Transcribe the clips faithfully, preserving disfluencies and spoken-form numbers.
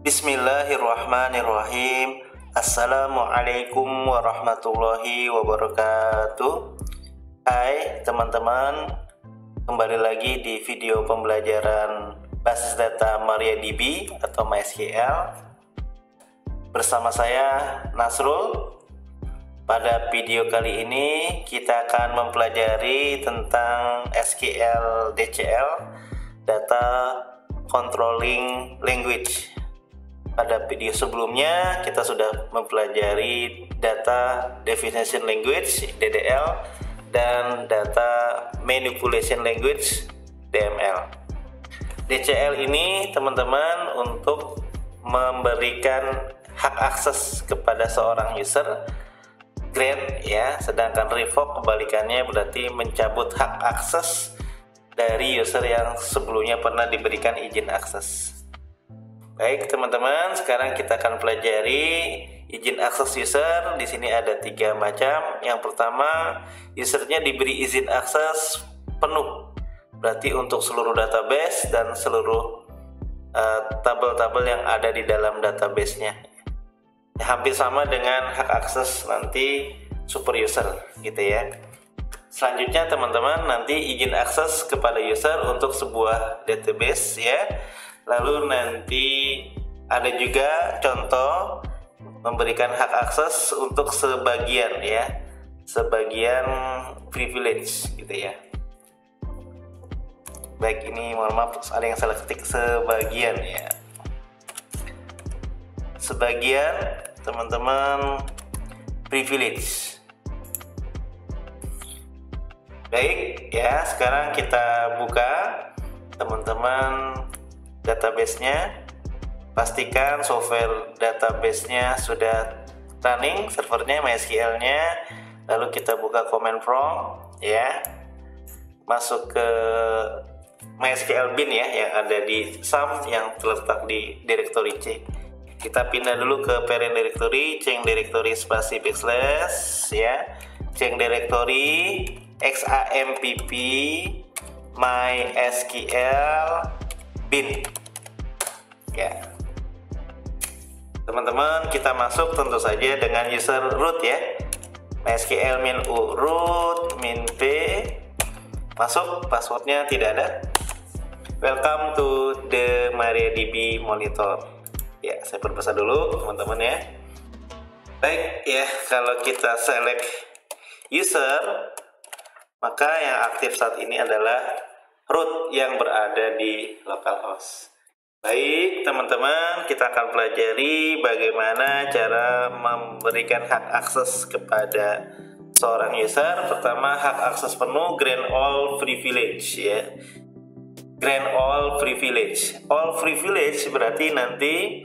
Bismillahirrahmanirrahim. Assalamualaikum warahmatullahi wabarakatuh. Hai teman-teman, kembali lagi di video pembelajaran basis data MariaDB atau MySQL bersama saya Nasrul. Pada video kali ini kita akan mempelajari tentang S Q L D C L, Data Controlling Language. Pada video sebelumnya kita sudah mempelajari Data Definition Language D D L dan Data Manipulation Language D M L. D C L ini teman-teman untuk memberikan hak akses kepada seorang user, grant ya, sedangkan revoke kebalikannya berarti mencabut hak akses dari user yang sebelumnya pernah diberikan izin akses. Baik teman-teman, sekarang kita akan pelajari izin akses user. Di sini ada tiga macam. Yang pertama, usernya diberi izin akses penuh, berarti untuk seluruh database dan seluruh uh, tabel-tabel yang ada di dalam database-nya. Ya, hampir sama dengan hak akses nanti super user gitu ya. Selanjutnya teman-teman, nanti izin akses kepada user untuk sebuah database ya. Lalu nanti ada juga contoh memberikan hak akses untuk sebagian ya, sebagian privilege gitu ya. Baik, ini mohon maaf ada yang salah ketik, sebagian ya. Sebagian teman-teman privilege. Baik ya, sekarang kita buka teman-teman database-nya. Pastikan software database-nya sudah running, servernya, MySQL-nya. Lalu kita buka command prompt ya, masuk ke MySQL bin ya yang ada di sum yang terletak di directory C. Kita pindah dulu ke parent directory, change directory spasi backslash ya, change directory xampp mysql bin ya. Teman-teman, kita masuk tentu saja dengan user root ya, mysql min u root min p, masuk, passwordnya tidak ada. Welcome to the MariaDB monitor ya. Saya perbesar dulu teman-teman ya. Baik ya, kalau kita select user, maka yang aktif saat ini adalah root yang berada di localhost. Baik teman-teman, kita akan pelajari bagaimana cara memberikan hak akses kepada seorang user. Pertama, hak akses penuh, grant all privilege ya. Grant all privilege. All privilege berarti nanti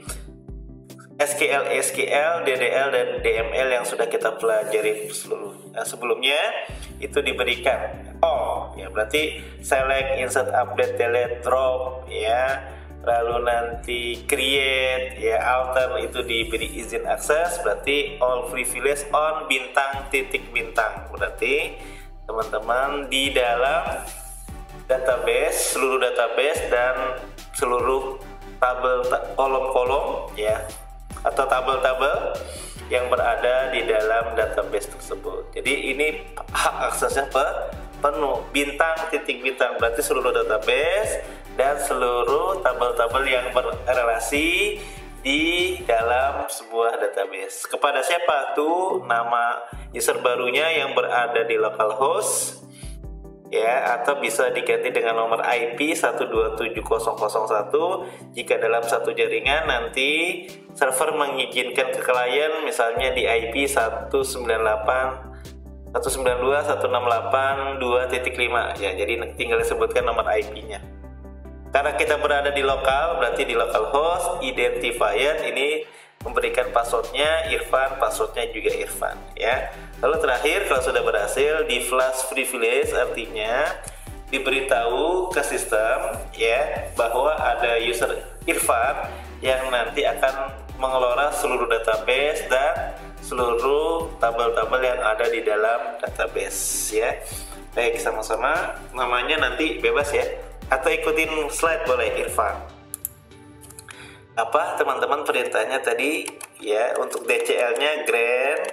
S Q L, S Q L, D D L dan D M L yang sudah kita pelajari seluruh nah, sebelumnya itu diberikan. Oh, ya berarti select, insert, update, delete, drop ya. Lalu nanti create ya, alter itu diberi izin akses, berarti all privilege on bintang titik bintang. Berarti teman-teman di dalam database, seluruh database dan seluruh tabel kolom-kolom ya, atau tabel-tabel yang berada di dalam database tersebut. Jadi ini hak aksesnya penuh, bintang titik bintang, berarti seluruh database dan seluruh tabel-tabel yang berrelasi di dalam sebuah database. Kepada siapa tuh? Nama user barunya yang berada di localhost ya, atau bisa diganti dengan nomor I P satu dua tujuh nol nol satu jika dalam satu jaringan nanti server mengizinkan ke klien misalnya di I P satu sembilan delapan satu sembilan dua satu enam delapan dua titik lima ya, jadi tinggal disebutkan nomor I P-nya. Karena kita berada di lokal, berarti di localhost, identifier ini memberikan passwordnya Irfan, passwordnya juga Irfan ya. Lalu terakhir, kalau sudah berhasil di flash privilege, artinya diberitahu ke sistem ya bahwa ada user Irfan yang nanti akan mengelola seluruh database dan seluruh tabel-tabel yang ada di dalam database ya. Baik, sama-sama namanya nanti bebas ya, atau ikutin slide boleh Irfan. apa teman-teman perintahnya tadi ya, untuk D C L-nya grant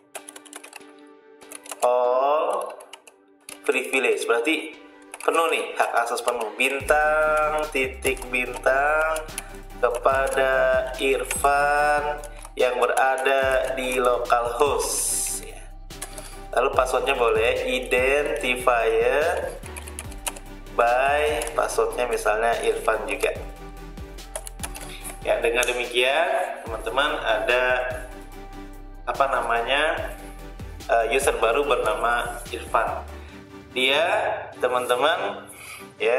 all privilege, berarti penuh nih, hak akses penuh, bintang titik bintang kepada Irfan yang berada di localhost ya. Lalu passwordnya boleh identifier by passwordnya misalnya Irfan juga. Ya, dengan demikian teman-teman ada apa namanya uh, user baru bernama Irfan. Dia teman-teman ya.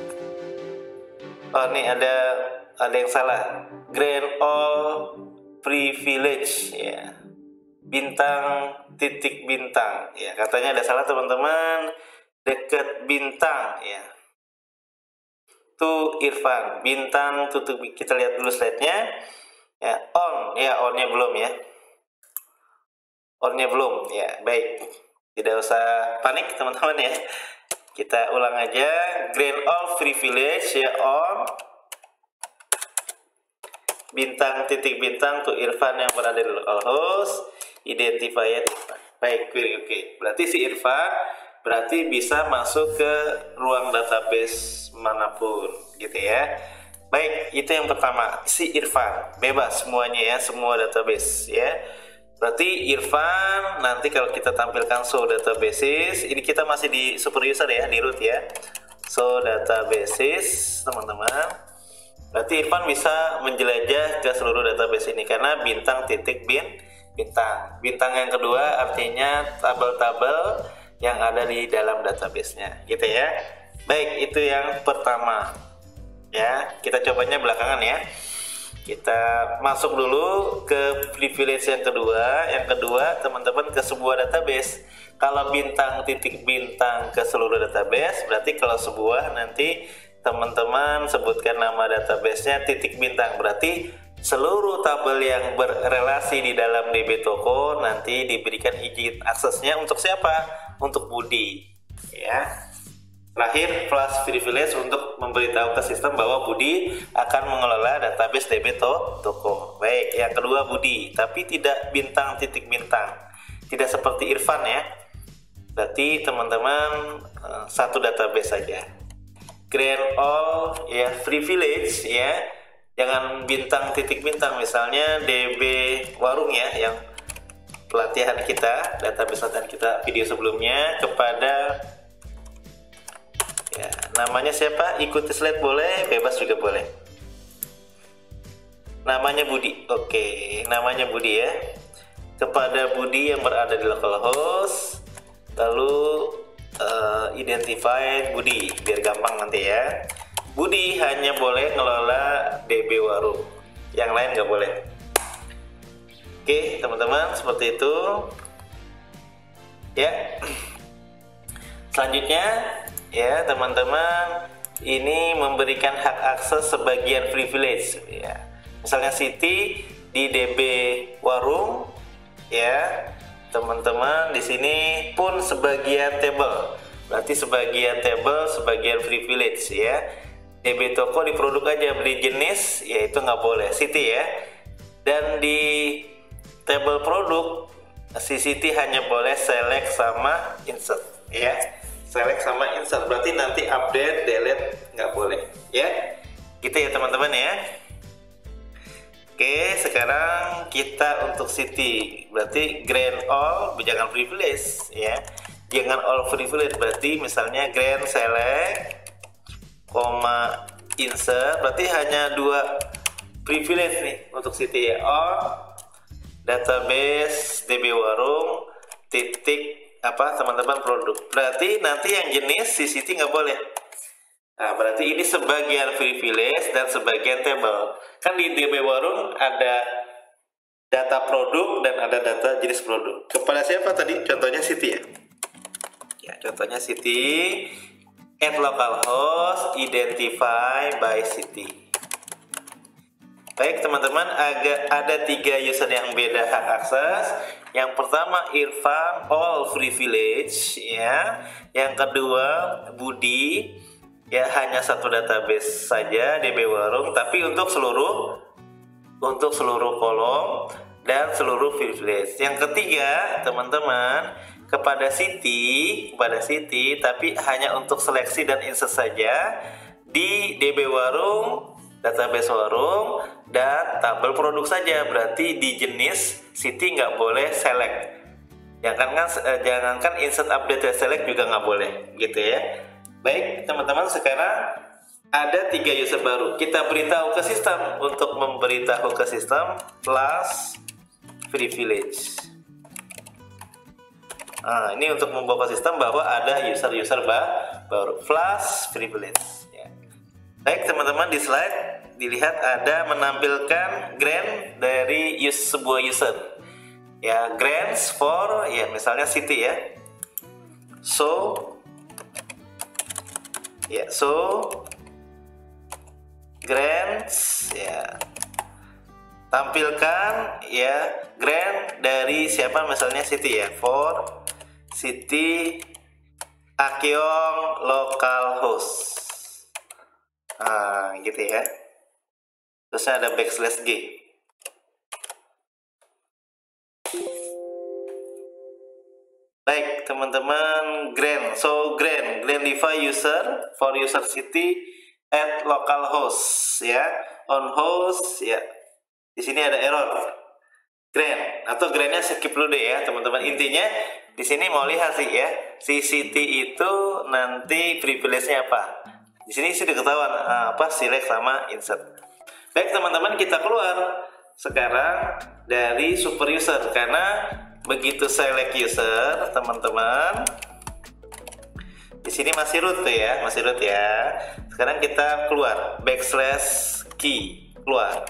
Oh, nih ada ada yang salah. Grant all privilege ya. Bintang titik bintang ya. Katanya ada salah teman-teman. Dekat bintang ya. To Irfan, bintang tutup, kita lihat dulu slide-nya ya. On ya, onnya belum ya, onnya belum ya. Baik, tidak usah panik teman-teman ya, kita ulang aja. Grant all privilege ya, on bintang titik bintang to Irfan yang berada di localhost, identifier Irfan. Baik, query oke okay. Berarti si Irfan berarti bisa masuk ke ruang database manapun gitu ya. Baik, itu yang pertama, si Irfan bebas semuanya ya, semua database ya. Berarti Irfan nanti kalau kita tampilkan show databases, ini kita masih di super user ya, di root ya, show databases teman-teman. Berarti Irfan bisa menjelajah ke seluruh database ini karena bintang titik bin bintang. Bintang yang kedua artinya tabel-tabel yang ada di dalam database-nya gitu ya. Baik, itu yang pertama ya. Kita cobanya belakangan ya. Kita masuk dulu ke privilege yang kedua. Yang kedua teman-teman ke sebuah database. Kalau bintang titik bintang ke seluruh database, berarti kalau sebuah nanti teman-teman sebutkan nama database-nya titik bintang, berarti seluruh tabel yang berrelasi di dalam D B Toko nanti diberikan izin aksesnya untuk siapa? Untuk Budi ya. Terakhir plus privilege untuk memberitahu ke sistem bahwa Budi akan mengelola database D B Toko. Baik, yang kedua Budi, tapi tidak bintang titik bintang, tidak seperti Irfan ya. Berarti teman-teman satu database saja. Grant all ya, privilege ya, jangan bintang titik bintang, misalnya D B Warung ya, yang pelatihan kita, database latihan kita video sebelumnya, kepada ya, namanya siapa, ikuti slide boleh, bebas juga boleh, namanya Budi. Oke, namanya Budi ya, kepada Budi yang berada di localhost, lalu uh, identify Budi biar gampang nanti ya. Budi hanya boleh ngelola D B Warung, yang lain nggak boleh. Oke teman-teman, seperti itu ya. Selanjutnya ya teman-teman, ini memberikan hak akses sebagian privilege ya. Misalnya Siti di D B Warung ya, teman-teman di sini pun sebagian table, berarti sebagian table sebagian privilege ya. D B Toko di produk aja beli jenis ya, itu nggak boleh Siti ya. Dan di table produk si Siti hanya boleh select sama insert ya, select sama insert, berarti nanti update delete nggak boleh ya, gitu ya teman-teman ya. Oke, sekarang kita untuk Siti berarti grant all, jangan privilege ya, jangan all privilege. Berarti misalnya grant select koma insert, berarti hanya dua privilege nih untuk Siti ya. All database D B Warung titik apa teman-teman produk, berarti nanti yang jenis si Siti nggak boleh. Nah, berarti ini sebagian privilege dan sebagian table. Kan di D B Warung ada data produk dan ada data jenis produk. Kepada siapa tadi? Contohnya Siti ya. Ya, contohnya Siti, add localhost, identify by Siti. Baik teman-teman, agak ada tiga user yang beda hak akses. Yang pertama Irfan all privilege ya. Yang kedua Budi ya, hanya satu database saja D B Warung, tapi untuk seluruh untuk seluruh kolom dan seluruh privilege. Yang ketiga, teman-teman, kepada Siti, kepada Siti, tapi hanya untuk seleksi dan insert saja di D B Warung, database Warung, dan tabel produk saja. Berarti di jenis Siti nggak boleh select. Jangankan eh, jangankan insert, update, dan select juga nggak boleh, gitu ya. Baik, teman-teman, sekarang ada tiga user baru. Kita beritahu ke sistem. Untuk memberitahu ke sistem, plus privilege. Nah, ini untuk membawa ke sistem bahwa ada user-user baru, plus privilege. Ya. Baik, teman-teman, di slide dilihat ada menampilkan grant dari use, sebuah user. Ya, grants for, ya misalnya Siti ya. So, ya so grants, ya tampilkan ya grant dari siapa, misalnya Siti ya, for Siti Akyong localhost. Nah, gitu ya. Terus ada backslash G. Baik, teman-teman, grant. So, grant, grant define user for user Siti at localhost ya, on host ya. Di sini ada error. Grant atau grantnya skip dulu deh ya, teman-teman. Intinya di sini mau lihat sih ya, si Siti itu nanti privilege-nya apa. Di sini sudah ketahuan apa, select sama insert. Baik, teman-teman, kita keluar sekarang dari super user karena begitu select user, teman-teman, di sini masih root tuh ya, masih root ya. Sekarang kita keluar, backslash key, keluar.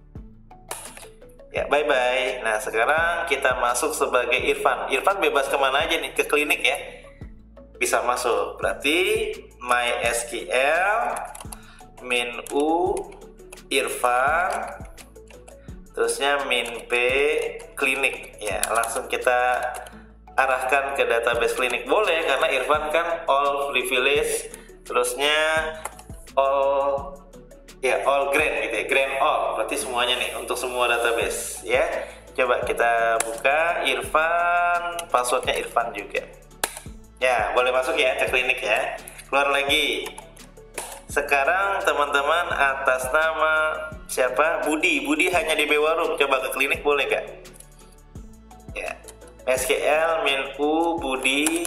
Ya, bye bye. Nah, sekarang kita masuk sebagai Irfan. Irfan bebas kemana aja nih, ke klinik ya, bisa masuk. Berarti MySQL min u Irfan, terusnya min p klinik ya, langsung kita arahkan ke database klinik. Boleh karena Irfan kan all privilege, terusnya all ya all grant gitu ya, grant all, berarti semuanya nih untuk semua database ya. Coba kita buka Irfan, passwordnya Irfan juga ya, boleh masuk ya ke klinik ya. Keluar lagi. Sekarang teman-teman atas nama siapa? Budi. Budi hanya di D B Warung. Coba ke klinik boleh gak? Ya. S Q L min u Budi.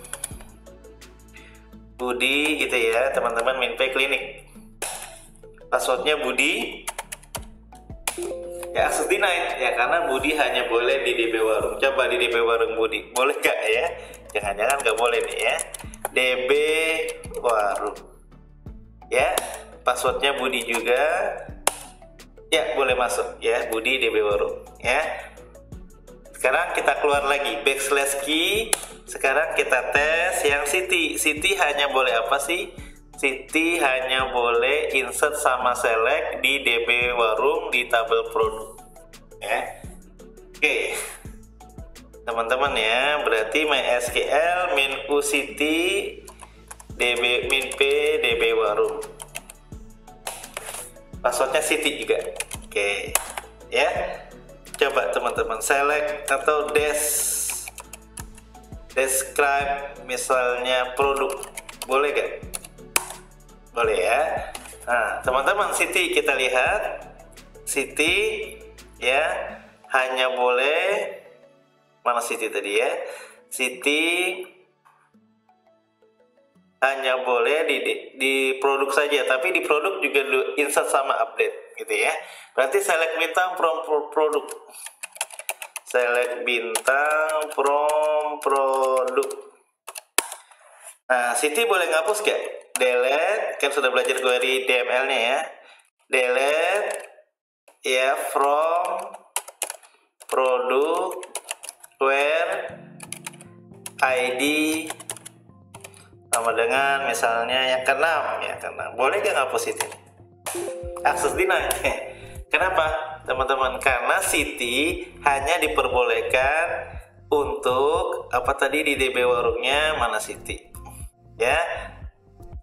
Budi gitu ya, teman-teman, min p klinik. Passwordnya Budi. Ya, akses denied ya, karena Budi hanya boleh di D B Warung. Coba di D B Warung Budi. Boleh gak ya? Jangan-jangan gak boleh nih ya. D B Warung. Ya, passwordnya Budi juga. Ya, boleh masuk ya, Budi D B Warung ya. Sekarang kita keluar lagi, backslash key. Sekarang kita tes yang Siti. Siti hanya boleh apa sih? Siti hanya boleh insert sama select di D B Warung di tabel produk ya. Oke, teman-teman ya, berarti MySQL min u Siti D B min p D B Warung, passwordnya Siti juga. Oke ya, coba teman-teman select atau des describe misalnya produk, boleh gak? Boleh ya. Nah, teman-teman, Siti kita lihat, Siti ya hanya boleh, mana Siti tadi ya, Siti hanya boleh di, di, di produk saja, tapi di produk juga insert sama update gitu ya. Berarti select bintang from produk, select bintang from produk. Nah, Siti boleh ngapus gak? Delete, kan sudah belajar query D M L-nya ya. Delete ya from produk where I D sama dengan misalnya yang keenam ya, keenam. Boleh gak ngapus itu? Akses denied. Kenapa teman-teman? Karena Siti hanya diperbolehkan untuk apa tadi di D B Warungnya, mana Siti ya.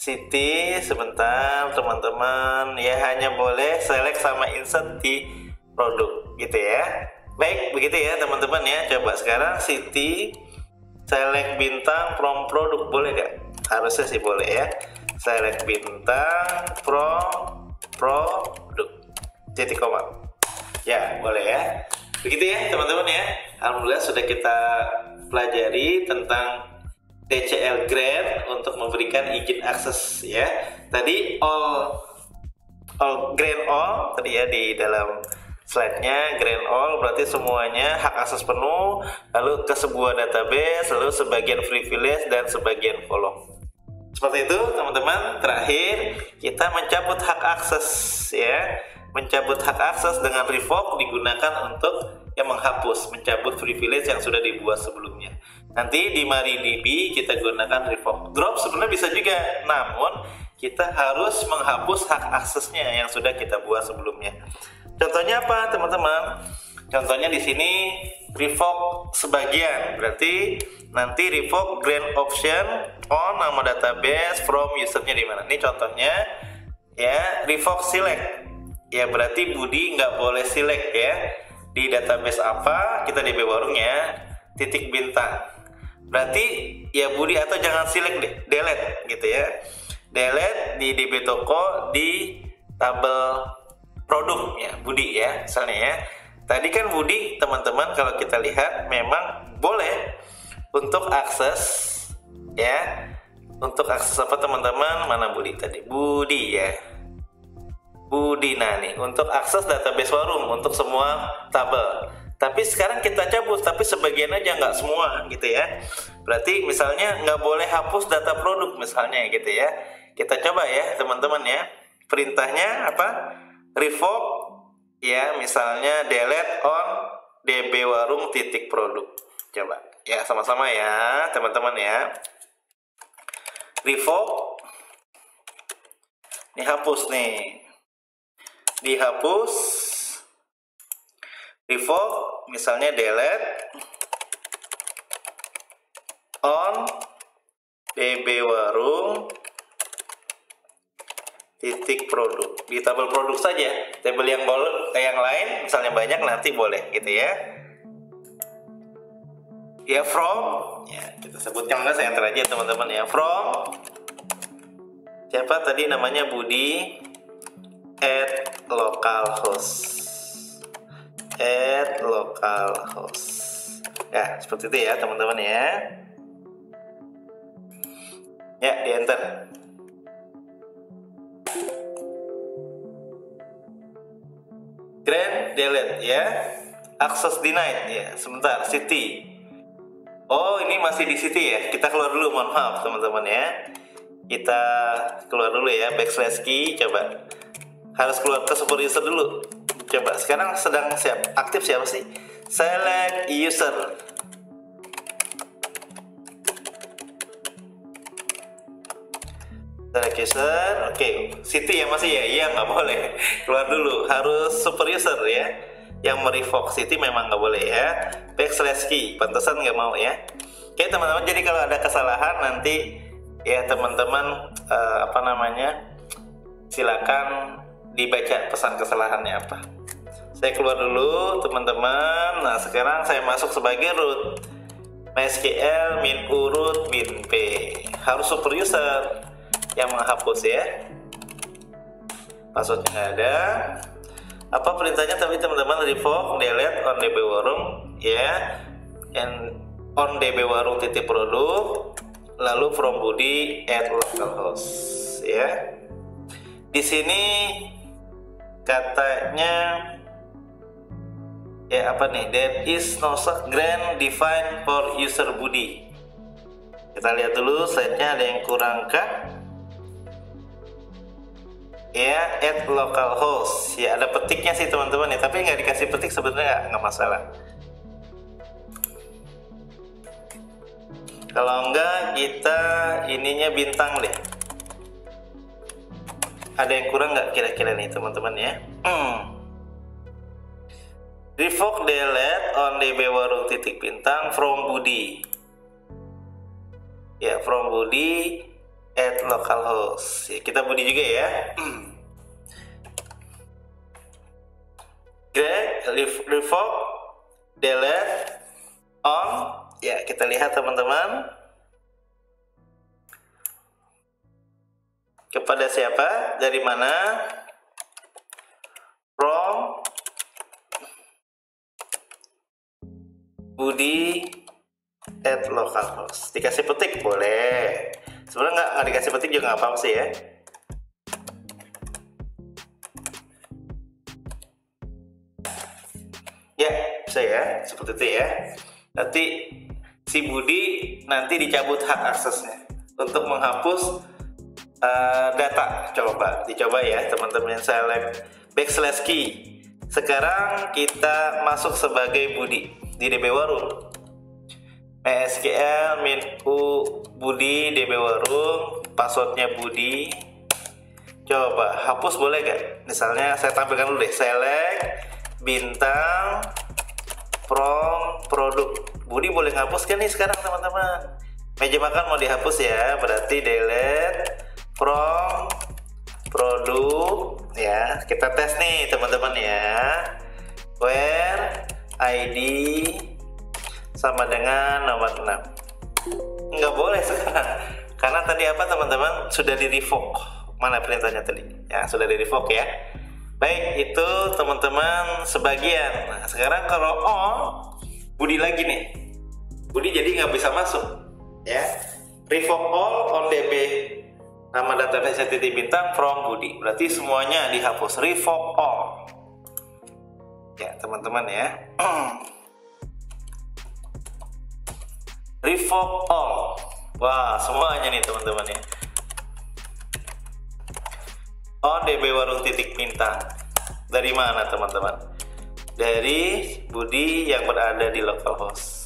Siti sebentar teman-teman ya, hanya boleh select sama insert di produk gitu ya. Baik, begitu ya teman-teman ya. Coba sekarang Siti select bintang from produk, boleh gak? Harusnya sih boleh ya. Select bintang from produk titik koma. Ya, boleh ya. Begitu ya teman-teman ya. Alhamdulillah sudah kita pelajari tentang T C L grant untuk memberikan izin akses ya. Tadi all all grant all tadi ya di dalam slide-nya, grant all berarti semuanya hak akses penuh, lalu ke sebuah database, lalu sebagian privilege dan sebagian kolom. Seperti itu teman-teman. Terakhir kita mencabut hak akses ya. Mencabut hak akses dengan revoke digunakan untuk yang menghapus, mencabut privilege yang sudah dibuat sebelumnya. Nanti di MariaDB kita gunakan revoke. Drop sebenarnya bisa juga, namun kita harus menghapus hak aksesnya yang sudah kita buat sebelumnya. Contohnya apa teman-teman? Contohnya di sini revoke sebagian, berarti nanti revoke grant option on nama database from usernya di mana. Ini contohnya ya, revoke select. Ya berarti Budi nggak boleh select ya di database apa, kita D B warungnya titik bintang. Berarti ya Budi atau jangan select deh, delete gitu ya. Delete di D B toko di tabel produknya Budi ya, misalnya ya. Tadi kan Budi teman-teman kalau kita lihat memang boleh untuk akses ya. Untuk akses apa teman-teman? Mana Budi tadi? Budi ya. Budi, nah nih untuk akses database warung untuk semua tabel. Tapi sekarang kita cabut, tapi sebagian aja, nggak semua gitu ya. Berarti misalnya nggak boleh hapus data produk misalnya gitu ya. Kita coba ya teman-teman ya. Perintahnya apa? Revoke ya, misalnya delete on D B warung titik produk. Coba ya sama-sama ya teman-teman ya. Revoke. Ini hapus nih. Dihapus, revoke misalnya delete on D B warung titik produk. Di tabel produk saja, tabel yang boleh, yang lain misalnya banyak nanti boleh gitu ya. Ya from, ya kita sebutkan nggak, saya enter aja teman-teman ya. From siapa tadi namanya Budi at localhost at localhost ya, seperti itu ya teman-teman ya. Ya di enter. Grant delete ya, access denied ya. Sebentar, City. Oh ini masih di City ya, kita keluar dulu, mohon maaf teman-teman ya. Kita keluar dulu ya, backslash key, coba harus keluar ke super user dulu. Coba sekarang sedang siap aktif siapa sih? Select user. Select user. Oke, okay. City ya masih ya? Iya nggak boleh. Keluar dulu. Harus super user ya. Yang merevoke City memang nggak boleh ya. Backslash key. Pantesan nggak mau ya. Oke teman-teman. Jadi kalau ada kesalahan nanti ya teman-teman uh, apa namanya? Silakan dibaca pesan kesalahannya apa. Saya keluar dulu teman-teman. Nah sekarang saya masuk sebagai root MySQL min u root min p. Harus super user yang menghapus ya. Passwordnya nggak ada. Apa perintahnya tapi teman-teman? Revoke delete on D B warung ya, and on D B warung titik produk, lalu from Budi at localhost ya. Di sini katanya ya apa nih, there is no such grant defined for user Budi. Kita lihat dulu slide-nya ada yang kurang kah ya. At localhost ya, ada petiknya sih teman-teman ya, tapi nggak dikasih petik sebenarnya nggak masalah. Kalau enggak kita ininya bintang deh. Ada yang kurang nggak kira-kira nih teman-teman ya? Hmm. Revoke delete on D B warung titik bintang from Budi. Ya, from Budi at localhost. Ya, kita Budi juga ya. Greg, revoke, delete, on. Ya, kita lihat teman-teman. Kepada siapa? Dari mana? From Budi at localhost. Dikasih petik boleh. Sebenarnya nggak nggak dikasih petik juga nggak apa-apa sih ya. Ya, bisa ya, seperti itu ya. Nanti si Budi nanti dicabut hak aksesnya untuk menghapus uh, data. Coba dicoba ya teman-teman, select backslash key. Sekarang kita masuk sebagai Budi di D B Warung. MySQL min u Budi D B Warung, passwordnya Budi. Coba hapus boleh gak? Misalnya saya tampilkan dulu deh, select bintang from produk. Budi boleh ngapus kan nih sekarang teman-teman? Meja makan mau dihapus ya, berarti delete from produk ya. Kita tes nih teman-teman ya, where I D sama dengan nomor enam. Nggak boleh sekarang karena tadi apa teman-teman, sudah di revoke. Mana perintahnya tadi ya, sudah di revoke ya. Baik, itu teman-teman sebagian. Nah sekarang kalau on Budi lagi nih, Budi jadi nggak bisa masuk ya. Revoke all on D B nama database titik bintang from Budi, berarti semuanya dihapus. Revoke all ya teman-teman ya. Revoke all, wah semuanya nih teman-teman ya. On D B Warung titik bintang. Dari mana teman-teman? Dari Budi yang berada di localhost.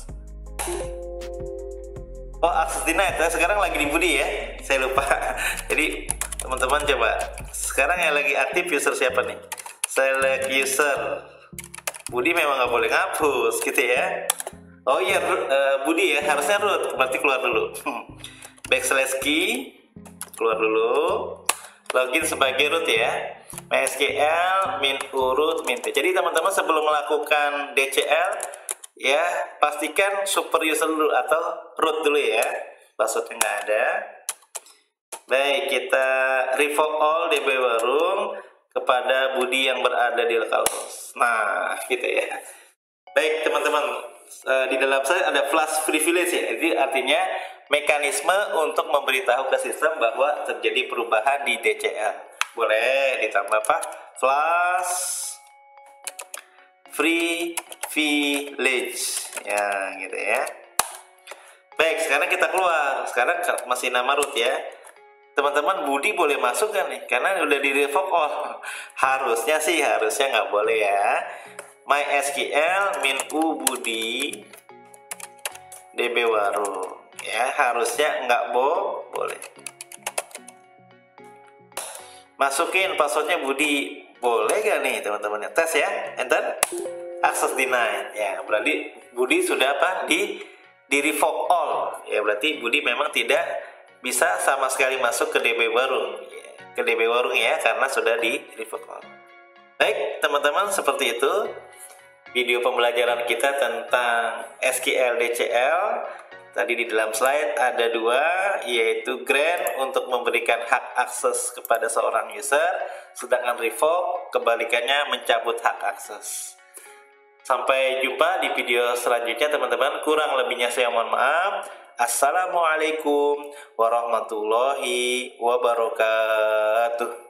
Oh, akses denied. Nah, sekarang lagi di Budi ya. Saya lupa. Jadi teman-teman coba. Sekarang yang lagi aktif user siapa nih? Select user. Budi memang nggak boleh ngapus gitu ya. Oh iya, uh, Budi ya, harusnya root. Berarti keluar dulu. Backslash key, keluar dulu. Login sebagai root ya. MySQL min urut min t. Jadi teman-teman sebelum melakukan D C L ya, pastikan super user dulu atau root dulu ya. Passwordnya nggak ada. Baik, kita revoke all D B Warung kepada Budi yang berada di localhost. Nah, gitu ya. Baik teman-teman, di dalam saya ada flash privilege ya. Jadi artinya mekanisme untuk memberitahu ke sistem bahwa terjadi perubahan di D C L. Boleh ditambah apa? Flash privilege ya, gitu ya. Baik, sekarang kita keluar. Sekarang masih nama root ya. Teman-teman, Budi boleh masuk kan nih? Karena udah di revoke all. Harusnya sih, harusnya nggak boleh ya. MySQL min u Budi D B Warung ya, harusnya nggak bo boleh. Masukin passwordnya Budi, boleh gak nih teman-teman? Tes ya, enter. Access denied ya, berarti Budi sudah apa? Di di revoke all ya, berarti Budi memang tidak bisa sama sekali masuk ke D B Warung ya, ke D B Warung ya, karena sudah di revoke all. Baik teman-teman, seperti itu video pembelajaran kita tentang S Q L D C L. Tadi di dalam slide ada dua, yaitu grant untuk memberikan hak akses kepada seorang user, sedangkan revoke kebalikannya mencabut hak akses. Sampai jumpa di video selanjutnya teman-teman. Kurang lebihnya saya mohon maaf. Assalamualaikum warahmatullahi wabarakatuh.